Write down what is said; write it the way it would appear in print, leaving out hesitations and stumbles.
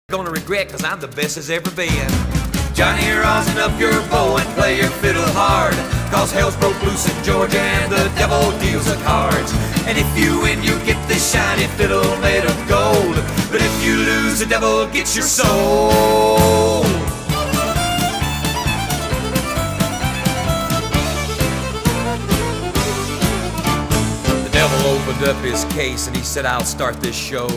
gonna regret, cause I'm the best as ever been. Johnny, rosin up your bow and play your fiddle hard, cause hell's broke loose in Georgia and the devil deals the cards. And if you win, you get this shiny fiddle made of gold, but if you lose, the devil gets your soul. The devil opened up his case and he said, I'll start this show.